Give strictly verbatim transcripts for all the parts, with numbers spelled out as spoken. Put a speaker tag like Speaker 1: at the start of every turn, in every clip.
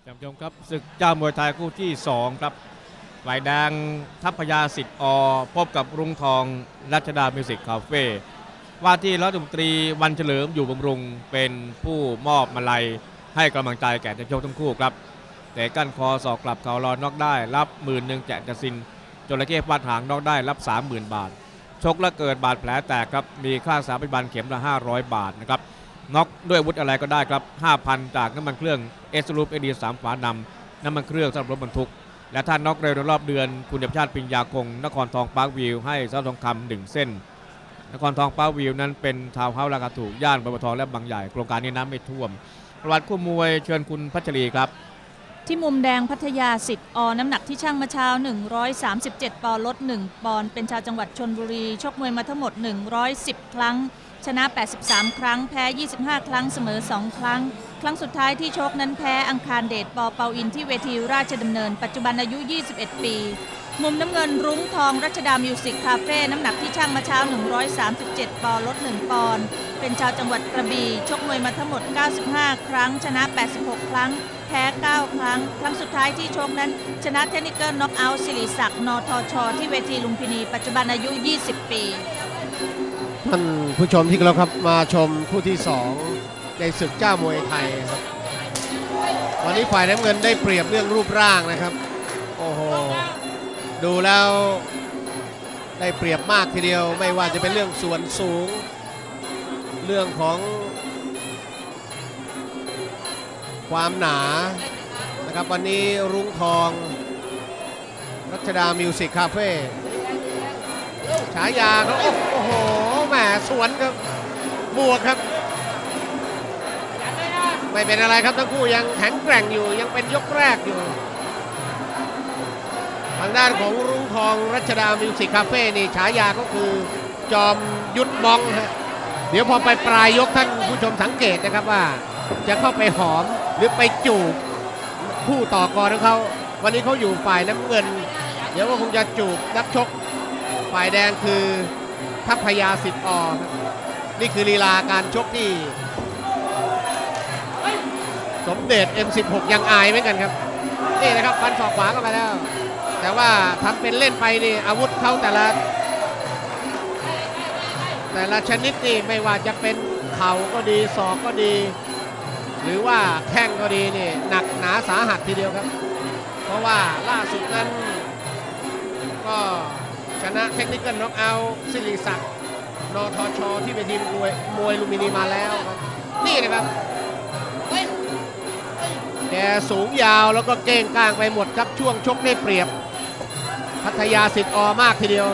Speaker 1: ท่านผู้ชมครับศึกเจ้ามวยไทยคู่ที่สองครับฝ่ายแดงทัพพญาสิทธิ์อพบกับรุ้งทองรัชดามิวสิกคาเฟ่ว่าที่รัฐมนตรีวันเฉลิมอยู่บำรุงเป็นผู้มอบมาลัยให้กำลังใจแก่นักชกทั้งคู่ครับแต่กั้นคอศอกกลับเข่ารอนอกได้รับหมื่นหนึ่งแจกกระสินจระเข้ฟาดหางนอกได้รับ สามหมื่น บาทชกและเกิดบาดแผลแตกครับมีค่าสาธารณบัตรเข็มละห้าร้อยบาทนะครับน็อกด้วยอาวุธอะไรก็ได้ครับ ห้าพัน จากน้ำมันเครื่องเอสรูปเอดีสามฝานำน้ำมันเครื่องสำหรับรถบรรทุกและท่านน็อกเร็วในรอบเดือนคุณเดชชาติปิญญาคงนครทองปาร์ควิวให้สร้อยทองคำหนึ่งเส้นนครทองปาร์ควิวนั้นเป็นทาวน์เฮ้าส์ราคาถูกย่านบางบัวทองและบางใหญ่โครงการนี้น้ำไม่ท่วมประวัติคู่มวยเชิญคุณพัชรีครับ
Speaker 2: ที่มุมแดงพัทยาสิทธิ์อน้ำหนักที่ช่างมาเช้าหนึ่งร้อยสามสิบเจ็ดปอนด์ลดหนึ่งปอนด์เป็นชาวจังหวัดชลบุรีชกมวยมาทั้งหมดหนึ่งร้อยสิบครั้งชนะแปดสิบสามครั้งแพ้ยี่สิบห้าครั้งเสมอสองครั้งครั้งสุดท้ายที่ชกนั้นแพ้อังคารเดชปอเปาอินที่เวทีราชดำเนินปัจจุบันอายุยี่สิบเอ็ดปีมุมน้ำเงินรุ้งทองรัชดามิวสิกคาเฟ่น้ำหนักที่ช่างมาเช้าหนึ่งร้อยสามสิบเจ็ดปอนด์ลดหนึ่งปอนด์เป็นชาวจังหวัดกระบี่ชกมวยมาทั้งหมดเก้าสิบห้าครั้งชนะแปดสิบหกครั้งแพ้เก้าครั้งครั้งสุดท้ายที่ชกนั้นชนะเทคนิคเกิลน็อกเอาท์ศิริศักดิ์นทชที่เวทีลุมพินีปัจจุบันอายุยี่สิบปี
Speaker 3: ท่านผู้ชมที่เคารพครับมาชมคู่ที่สองในศึกเจ้ามวยไทยครับวันนี้ฝ่ายน้ำเงินได้เปรียบเรื่องรูปร่างนะครับโอ้โหดูแล้วได้เปรียบมากทีเดียวไม่ว่าจะเป็นเรื่องส่วนสูงเรื่องของความหนานะครับวันนี้รุ้งทองรัชดามิวสิกคาเฟ่ฉายาเขาโอ้โหแหมสวนครับบวกครับไม่เป็นอะไรครับทั้งคู่ยังแข็งแกร่งอยู่ยังเป็นยกแรกอยู่ทางด้านของรุ้งทองรัชดามิวสิกคาเฟ่นี่ฉายาก็คือจอมยุทธมองฮะเดี๋ยวพอไปปลายยกท่านผู้ชมสังเกตนะครับว่าจะเข้าไปหอมหรือไปจูบผู้ต่อกรของเขาวันนี้เขาอยู่ฝ่ายน้ำเงินเดี๋ยวก็คงจะจูบนักชกฝ่ายแดงคือทัพพญาสิทธิ์อนี่คือลีลาการชกที่สมเด็จ เอ็ม สิบหก ยังอายเหมือนกันครับนี่นะครับฟันศอกขวาเข้าไปแล้วแต่ว่าทำเป็นเล่นไปนี่อาวุธเขาแต่ละแต่ละชนิดนี่ไม่ว่าจะเป็นเข่าก็ดีศอกก็ดีหรือว่าแข้งก็ดีนี่หนักหนาสาหัสทีเดียวครับเพราะว่าล่าสุดนั้นก็ชนะเทคนิคเกิลน็อกเอาท์ศิริศักดิ์นทชที่เป็นทีมมวยมวยลุมพินีมาแล้วครับนี่นะครับแกสูงยาวแล้วก็เก้งก้างไปหมดครับช่วงชกได้เปรียบพัทยาสิทธิ์อมากทีเดียว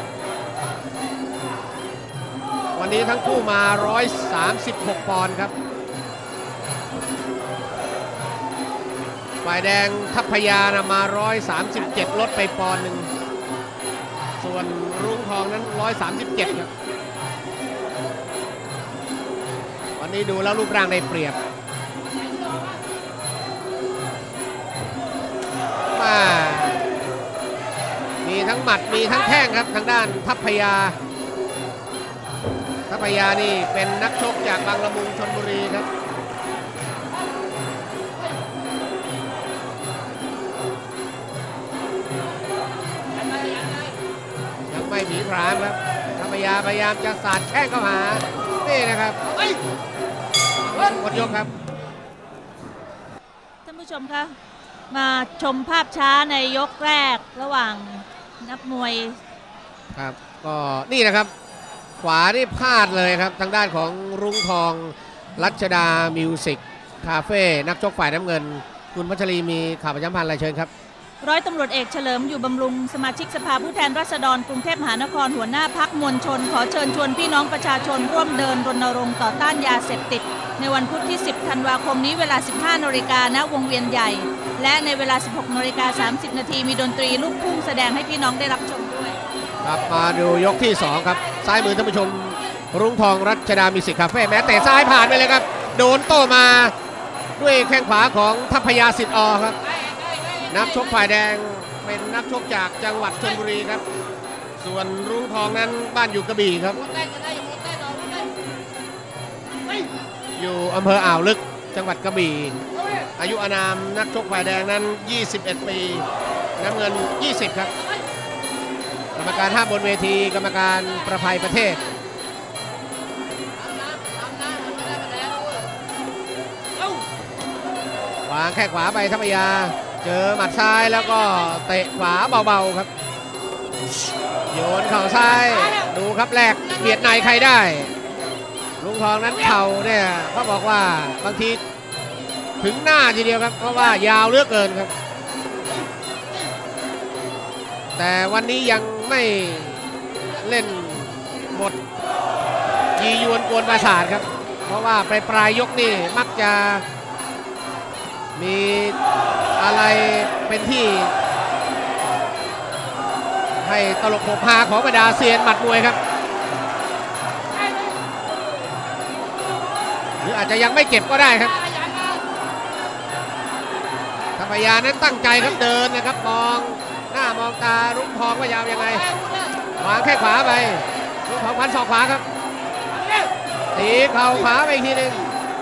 Speaker 3: วันนี้ทั้งคู่มาหนึ่งร้อยสามสิบหกปอนด์ครับฝ่ายแดงทัพพญานะมาหนึ่งร้อยสามสิบเจ็ดลดไปปอนด์หนึ่งส่วนรุ้งทองนั้นหนึ่งร้อยสามสิบเจ็ดครับวันนี้ดูแล้วรูปร่างได้เปรียบมามีทั้งหมัดมีทั้งแข้งครับทางด้านทัพพญาทัพพญานี่เป็นนักชกจากบางละมุงชลบุรีครับยังไม่ผีพรามครับทัพพญาพยายามจะสาดแข้งเข้าหานี่นะครับหมดยกครับ
Speaker 2: ท่านผู้ชมคะมาชมภาพช้าในยกแรกระหว่างนักมวย
Speaker 3: ครับก็นี่นะครับขวานี่พลาดเลยครับทางด้านของรุ้งทองรัชดามิวสิกคาเฟ่นักชกฝ่ายน้ำเงินคุณพัชรีมีข่าวประชาสัมพันธ์อะไรเชิญครับ
Speaker 2: ร้อยตำรวจเอกเฉลิมอยู่บำรุงสมาชิกสภาผู้แทนราษฎรกรุงเทพมหานครหัวหน้าพรรคมวลชนขอเชิญชวนพี่น้องประชาชนร่วมเดินรณรงค์ต่อต้านยาเสพติดในวันพุธที่สิบธันวาคมนี้เวลา สิบห้านาฬิกา ณ วงเวียนใหญ่และในเวลา สิบหกนาฬิกาสามสิบนาทีมีดนตรีลูกทุ่งแสดงให้พี่น้องได้รับชมด้วย
Speaker 3: ครับมาดูยกที่สองครับซ้ายมือท่านผู้ชมรุ้งทองรัชดามิวสิกคาเฟ่แม้แต่ซ้ายผ่านไปเลยครับโดนโต้มาด้วยแข้งขวาของทัพพญาสิทธิ์อครับนักชกฝ่ายแดงเป็นนักชกจากจังหวัดชลบุรีครับส่วนรุ้งทองนั้นบ้านอยู่กระบี่ครับอยู่อำเภออ่าวลึกจังหวัดกระบี่อายุอานามนักชกฝ่ายแดงนั้นยี่สิบเอ็ดปีน้ำเงินยี่สิบครับกรรมการห้ามบนเวทีกรรมการประภัยประเทศวางแค่ขวาไปทัพยาเจอหมัดซ้ายแล้วก็เตะขวาเบาๆครับโยนเข่าซ้ายดูครับแรกเบียดในใครได้ลุงทองนั้นเข่าเนี่ยเขาบอกว่าบางทีถึงหน้าทีเดียวครับเพราะว่ายาวเหลือเกินครับแต่วันนี้ยังไม่เล่นหมดยียวนกวนประสาทครับเพราะว่าไปปลายยกนี่มักจะมีอะไรเป็นที่ให้ตลกโผพาของบรรดาเซียนหมัดมวยครับหรืออาจจะยังไม่เก็บก็ได้ครับทัพยานั้นตั้งใจครับเดินนะครับมองหน้ามองตารุ่งทองว่ายาวยังไงวางแค่ขวาไปรุ่งทองพันศอกขวาครับตีเข่าขวาไปอีกทีหนึ่ง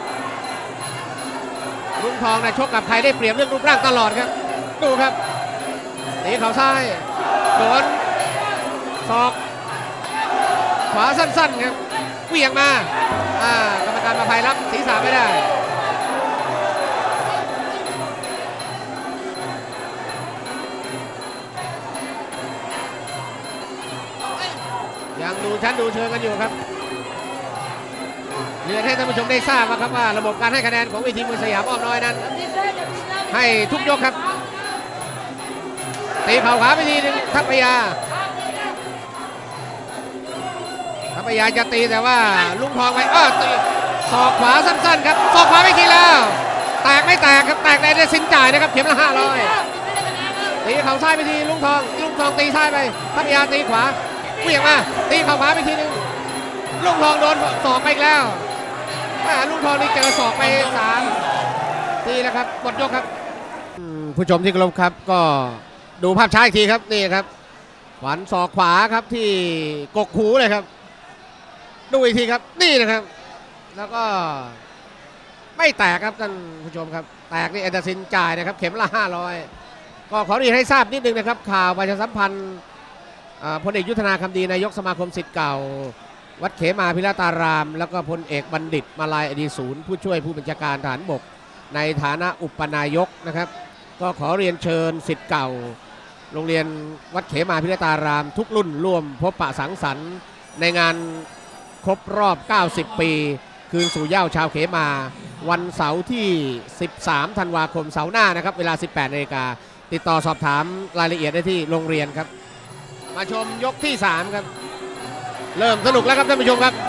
Speaker 3: รุ่งทองนะชกกับใครได้เปรียบเรื่องรูปร่างตลอดครับดูครับตีเข่าซ้ายโดนศอกขวาสั้นๆครับเหวี่ยงมาอ่ากรรมการมาภัยรับศีรษะไม่ได้ยังดูชั้นดูเชิงกันอยู่ครับเรียนให้ท่านผู้ชมได้ทราบนะครับว่าระบบการให้คะแนนของเวทีมวยสยามอ้อมน้อยนั้นให้ทุกยกครับตีเข่าขวาไปทีนึงทัพยาทัพยาจะตีแต่ว่าลุงทองไปเออตีศอกขวาสั้นๆครับศอกขวาไปทีแล้วแตกไม่แตกครับแตกได้ได้สินจ่ายนะครับเข็มละห้าร้อยตีเข่าซ้ายไปทีลุงทองลุงทองตีซ้ายไปทัพยาตีขวาเหวี่ยงมาตีเข่าขวาไปทีนึงลุงทองโดนศอกไปอีกแล้วลุงทองนี่เจอศอกไปสามทีแล้วครับหมดยกครับผู้ชมที่เคารพครับก็ดูภาพช้าอีกทีครับนี่ครับขวัญศอกขวาครับที่กกหูเลยครับดูอีกทีครับนี่นะครับแล้วก็ไม่แตกครับท่านผู้ชมครับแตกนี่แอนเดอร์สันจ่ายนะครับเข็มละห้าร้อยก็ขอเรียนให้ทราบนิดนึงนะครับข่าวประชาสัมพันธ์พลเอกยุทธนาคำดีนายกสมาคมศิษย์เก่าวัดเขมาพิราตารามแล้วก็พลเอกบัณฑิตมาลายอดีศูนย์ผู้ช่วยผู้บัญชาการทหารบกในฐานะอุปนายกนะครับก็ขอเรียนเชิญศิษย์เก่าโรงเรียนวัดเขมาพิราตารามทุกรุ่นร่วมพบปะสังสรรค์ในงานครบรอบเก้าสิบปีคืนสู่เหย้าชาวเขมาวันเสาร์ที่สิบสามธันวาคมเสาร์หน้านะครับเวลา สิบแปดนาฬิกาติดต่อสอบถามรายละเอียดได้ที่โรงเรียนครับมาชมยกที่สามครับเริ่มสนุกแล้วครับท่านผู้ชมครับ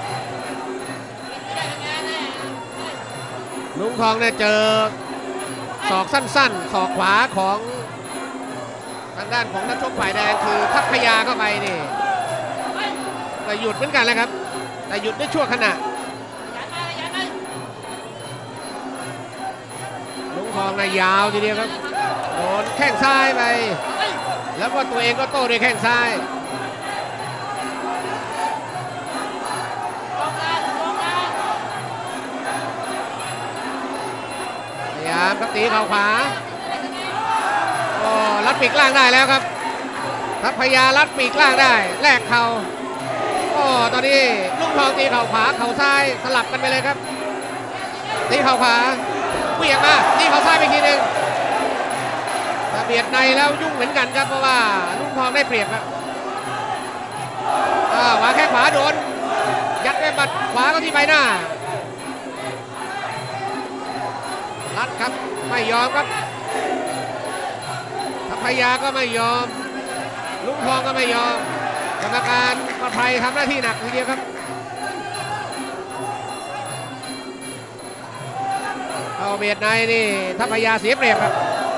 Speaker 3: ลุงทองเนี่ยเจอศอกสั้นๆศอกขวาของทางด้านของนักชกฝ่ายแดงคือทัพยาเข้าไปนี่แต่หยุดเหมือนกันแล้วครับแต่หยุดได้ชั่วขณะลุงทองน่ะยาวทีเดียวครับโดนแข้งซ้ายไปแล้วก็ตัวเองก็โต้ด้วยแข้งซ้ายพยายามครับตีเข่าขวาโอ้รัดปีกล่างได้แล้วครับทัพยารัดปีกล่างได้แลกเข่าโอ้ตอนนี้ลุงทองตีเข่าขวาเข่าซ้ายสลับกันไปเลยครับตีเข่าขวาเหวี่ยงมาตีเข่าซ้ายไปทีนึงถ้าเบียดในแล้วยุ่งเหมือนกันครับเพราะว่าลุงทองได้เปรียบครับอ่าวางแค่ขวาโดนยัดด้วยบัดขวาก็ที่ใบหน้ารัดครับไม่ยอมครับทัพยาก็ไม่ยอมลุงทองก็ไม่ยอมกรรมการประภัยทำหน้าที่หนักทีเดียวครับเอาเบียดในนี่ทัพยาเสียเปรียบครับ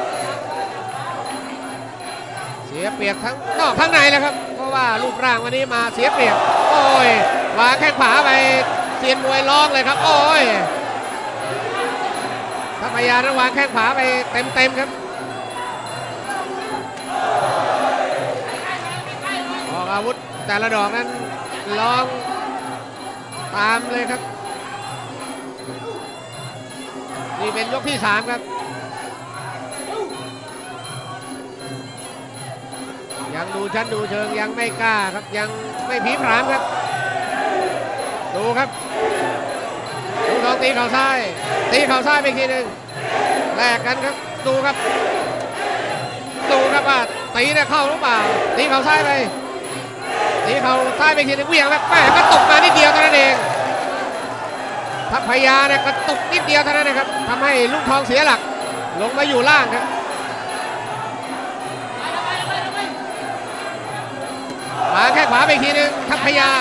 Speaker 3: เสียเปรียบทั้งนอกทั้งในแล้วครับเพราะว่ารูปร่างวันนี้มาเสียเปรียบโอ้ยวางแข้งขวาไปเซียนมวยร้องเลยครับโอ้ยทัพยานั้นวางแข้งขวาไปเต็มๆครับออกอาวุธแต่ละดอกนั้นลองตามเลยครับนี่เป็นยกที่สามครับยังดูชั้นดูเชิงยังไม่กล้าครับยังไม่ผีผามครับดูครับลุงทองตีเข่าซ้ายตีเข่าซ้ายไปทีหนึ่งแลกกันครับดูครับดูครับว่าตีเนี่ยเข้าหรือเปล่าตีเข่าซ้ายไปตีเข่าซ้ายไปทีหนึ่งเวี่ยงแบบแม่ก็ตกมานิดเดียวเท่านั้นเองทัพพญาเนี่ยกระตุกนิดเดียวเท่านั้นนะครับทำให้ลุงทองเสียหลักลงมาอยู่ล่างครับมาแค่ขวาไปทีหนึ่งทัพพญา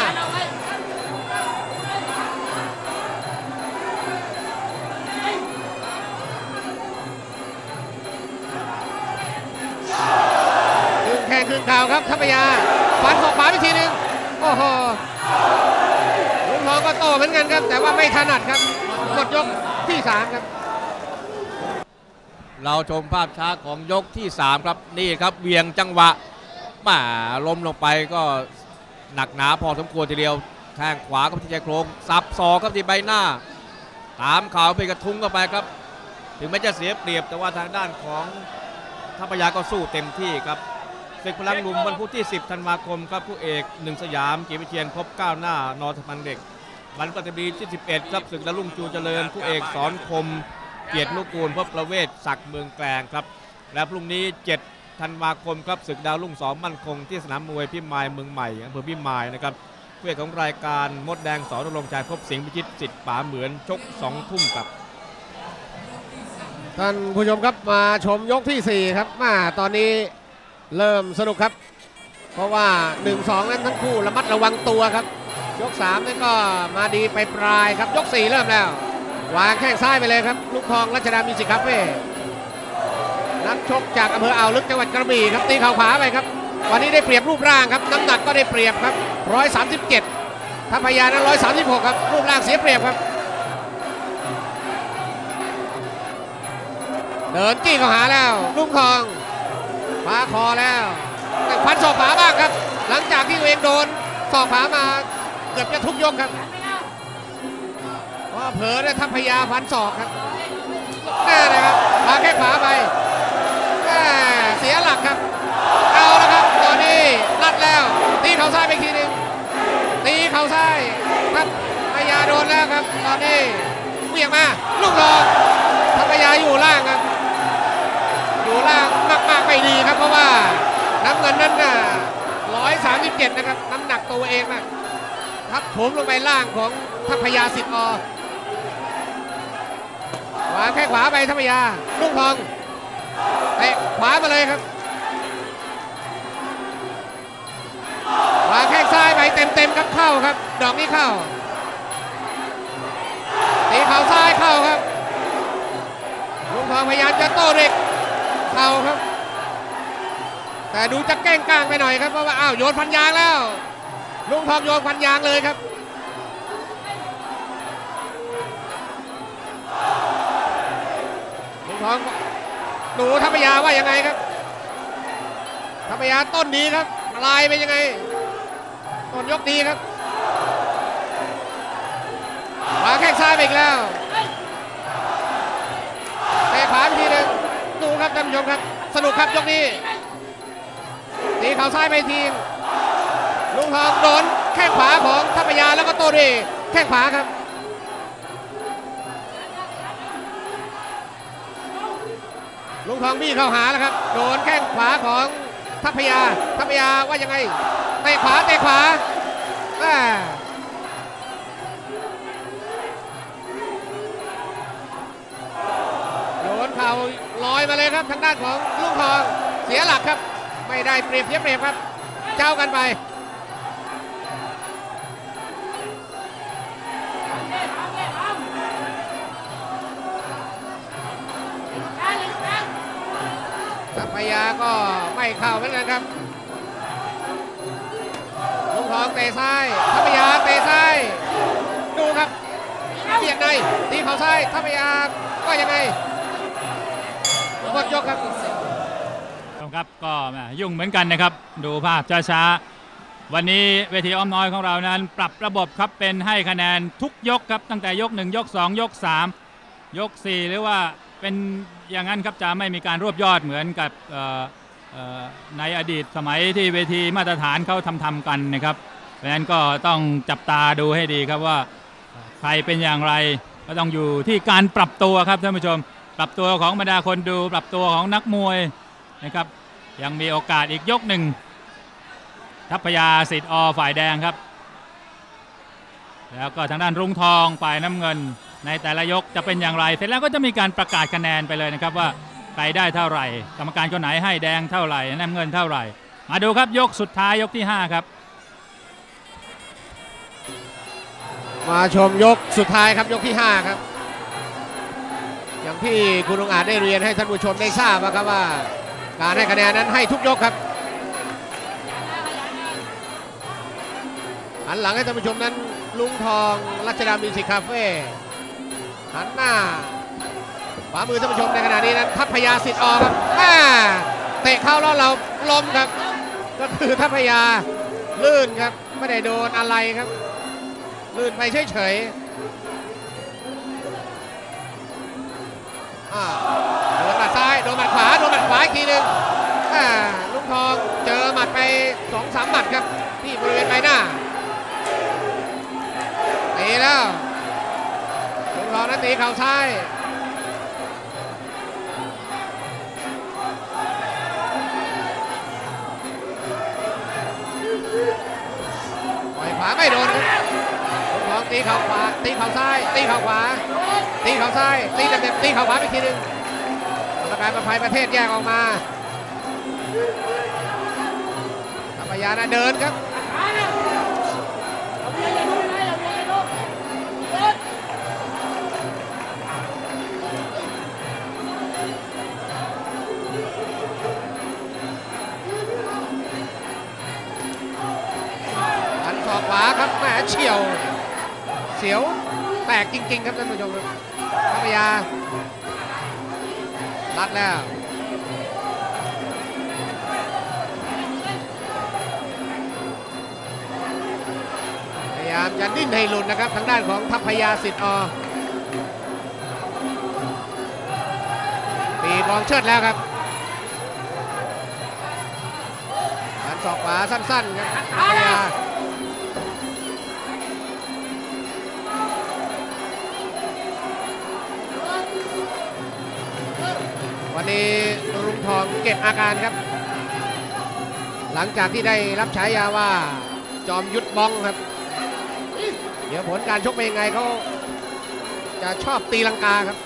Speaker 3: ดึงแข่งดึงข่าวครับทัพพญาฟันศอกขวาไปทีหนึ่งโอ้โหลุงทองก็โตเหมือนกันครับแต่ว่าไม่ถนัดครับหมดยกที่สามครับ
Speaker 1: เราชมภาพช้าของยกที่สามครับนี่ครับเวียงจังหวะมาล้มลงไปก็หนักหนาพอสมควรทีเดียวแทงขวาก็ที่ชายโครงสับศอกครับที่ใบหน้าตามเข่าไปกระทุ้งเข้าไปครับถึงแม้จะเสียเปรียบแต่ว่าทางด้านของทัพพญาก็สู้เต็มที่ครับศึกพลังหนุ่มวันพุธที่สิบธันวาคมครับผู้เอกหนึ่งสยามเกียรติวิเชียรพบก้าวหน้านอทมันเด็กวันพฤหัสบดีที่สิบเอ็ดครับศึกดลุงจูเจริญผู้เอกสอนคมเกียรตินุกูลพบประเวศศักดิ์เมืองแกลงครับและพรุ่งนี้เจ็ดธันวาคมครับศึกดาวรุ่งสองมั่นคงที่สนามมวยพิมายเมืองใหม่อำเภอพิมายนะครับเพื่อของรายการมดแดงสอนรงใจพบสิงห์พิจิตรสิทธิ์ป๋าเหมือนชกสองทุ่มครับ
Speaker 3: ท่านผู้ชมครับมาชมยกที่สี่ครับมาตอนนี้เริ่มสนุกครับเพราะว่า หนึ่งสอง นั้นทั้งคู่ระมัดระวังตัวครับยกสามนั่นก็มาดีไปปลายครับยกสี่เริ่มแล้ววางแข้งซ้ายไปเลยครับลูกทองรัชดามิวสิกคาเฟ่นักชกจากอำเภออ่าวลึกจังหวัดกระบี่ครับตีเข่าขวาไปครับวันนี้ได้เปรียบรูปร่างครับน้ำหนักก็ได้เปรียบครับหนึ่งร้อยสามสิบเจ็ดทัพพญานั้นหนึ่งร้อยสามสิบหกครับรูปร่างเสียเปรียบครับเดินจี้เข้าหาแล้วลุงทองฟ้าคอแล้วฟันศอกขวาบ้างครับหลังจากที่ตัวเองโดนศอกขวามาเกือบจะทุกยกครับว่าเผลอได้ทัพพญาฟันศอกครับแน่เลยครับมาแค่ขวาไปเสียหลักครับเอาแล้วครับตอนนี้รัดแล้วตีเข่าซ้ายไปทีหนึ่งตีเข่าซ้ายครับพญาโดนแล้วครับตอนนี้เบี่ยงมาลูกหลอกทัพพญาอยู่ล่างครับอยู่ล่างมากๆไม่ดีครับเพราะว่าน้ำเงินนั้นน่ะหนึ่งร้อยสามสิบเจ็ดนะครับน้ำหนักตัวเองนะทับถมลงไปล่างของทัพพญาสิทธิ์อวางแค่ขวาไปทัพพญาลูกทองเตะขวามาเลยครับวางแข้งซ้ายไปเต็มๆครับเข้าครับดอกนี้เข้าตีเข่าซ้ายเข้าครับลูกทองพยายามจะโต้เด็กเข่าครับแต่ดูจะแกล้งกลางไปหน่อยครับเพราะว่าอ้าวโยนฟันยางแล้วลุงทองโยนฟันยางเลยครับลุงทองดูทัพพญาว่ายังไงครับทัพพญาต้นดีครับลายเป็นยังไงต้นยกดีครับวางแข้งซ้ายไปอีกแล้วเตะขวาไปทีนึงดูครับท่านผู้ชมครับสนุกครับยกนี้ตีเข่าซ้ายไปทีลุงทองโดนแข้งขวาของทัพพญาแล้วก็โต้ด้วยแข้งขวาครับลุงทองบี้เข้าหาแล้วครับโดนแข้งขวาของทัพพญาทัพพญาว่ายังไงเตะขวาเตะขวาโยนเข่าลอยมาเลยครับทางด้านของลุงทองเสียหลักครับไม่ได้เปรียบเสียเปรียบครับเจ้ากันไปทัพพญาก็ไม่เข้าเหมือนกันครับลุงทองเตะซ้ายทัพพญาเตะซ้ายดูครับเบียดในตีเข่าซ้ายทัพพญาก็ยังไงหมดยกครับ
Speaker 4: ครับก็ยุ่งเหมือนกันนะครับดูภาพช้าๆวันนี้เวทีอ้อมน้อยของเรานั้นปรับระบบครับเป็นให้คะแนนทุกยกครับตั้งแต่ยกหนึ่งยกสองยกสามยกสี่หรือว่าเป็นอย่างนั้นครับจะไม่มีการรวบยอดเหมือนกับในอดีตสมัยที่เวทีมาตรฐานเขาทำทำกันนะครับเพราะฉะนั้นก็ต้องจับตาดูให้ดีครับว่าใครเป็นอย่างไรก็ต้องอยู่ที่การปรับตัวครับท่านผู้ชมปรับตัวของบรรดาคนดูปรับตัวของนักมวยนะครับยังมีโอกาสอีกยกหนึ่งทัพพยาสิทธิ์อฝ่ายแดงครับแล้วก็ทางด้านรุ่งทองฝ่ายน้ำเงินในแต่ละยกจะเป็นอย่างไรเสร็จแล้วก็จะมีการประกาศคะแนนไปเลยนะครับว่าใครได้เท่าไหร่กรรมการคนไหนให้แดงเท่าไหร่น้ำเงินเท่าไหร่มาดูครับยกสุดท้ายยกที่ห้าครับ
Speaker 3: มาชมยกสุดท้ายครับยกที่ห้าครับอย่างที่คุณองอาจได้เรียนให้ท่านผู้ชมได้ทราบนะครับว่าการให้คะแนนนั้นให้ทุกยกครับหันหลังให้ท่านผู้ชมนั้นลุงทองรัชดามิวสิกคาเฟ่หันหน้าขวามือท่านผู้ชมในขณะนี้นั้นทัพพยาสิทธิ์อครับเตะเข้าแล้วเราล้มครับก็คือทัพพยาลื่นครับไม่ได้โดนอะไรครับลื่นไปเฉยๆโดนหมัดซ้ายโดนหมัดขวาโดนหมัดขวาอีกทีหนึ่งลุงทองเจอหมัดไปสองสามหมัดครับที่บริเวณใบหน้าตีแล้วลุงทองนั้นตีเข่าซ้ายปล่อยขวาไม่โดนครับลุงทองตีเข่าขวาตีเข่าซ้ายตีเข่าขวาตีเข่าซ้ายตีเต็มๆตีเข่าขวาอีกทีหนึ่งกรรมการประภัยประเทศแยกออกมาทัพพยานะเดินครับขวาครับแหมเฉียวเสียวแตกจริงๆครับท่านผู้ชมครับทัพพยารัดแล้วพยายามจะดิ้นให้หลุดนะครับทางด้านของทัพพยาสิทธิ์อตีบอลเชิดแล้วครับการสอกขวาสั้นๆครับทัพพยาวันนี้รุ่งทองเก็บอาการครับหลังจากที่ได้รับฉายาว่าจอมยุทธบ้องครับเดี๋ยวผลการชกเป็นยังไงเขาจะชอบตีลังกาครับ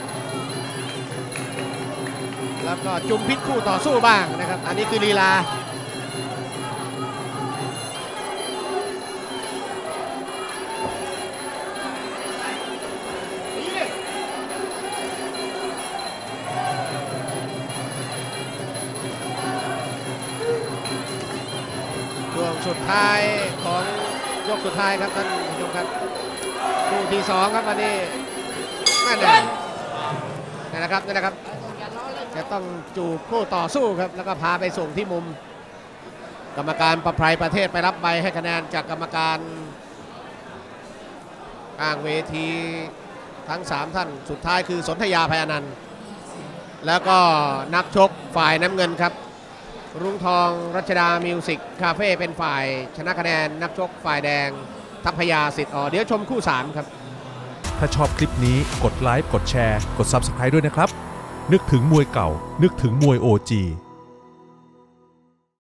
Speaker 3: แล้วก็จุ่มพิษคู่ต่อสู้บ้างนะครับอันนี้คือลีลาสุดท้ายของยกสุดท้ายครับท่านผู้ชมครับคู่ที่สองครับวันนี้นั่นเองนี่นะครับนี่นะครับจะต้องจูบคู่ต่อสู้ครับแล้วก็พาไปส่งที่มุมกรรมการประภัยประเทศไปรับใบให้คะแนนจากกรรมการข้างเวทีทั้งสามท่านสุดท้ายคือสนธยาภัยอนันต์แล้วก็นักชกฝ่ายน้ำเงินครับรุ่งทองรัชดามิวสิกคาเฟ่เป็นฝ่ายชนะคะแนนนักชกฝ่ายแดงทัพพยาสิทธิ์อเดี๋ยวชมคู่สามครับ
Speaker 5: ถ้าชอบคลิปนี้กดไลค์กดแชร์กด ซับสไครบ์ ด้วยนะครับนึกถึงมวยเก่านึกถึงมวย โอ จี